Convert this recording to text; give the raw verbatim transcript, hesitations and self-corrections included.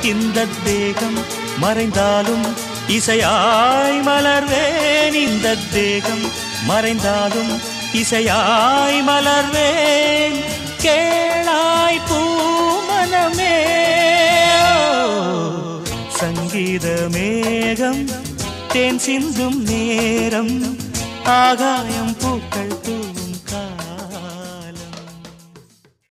இந்த தேகம் மறைந்தாலும் இசையாய் மலர்வேன். இந்த தேகம் மறைந்தாலும் இசையாய் மலர்வேன். கேளாய் பூமனமே சங்கீத மேகம் தேன் சிந்தும் நேரம் ஆகாயம் பூக்கள் பூ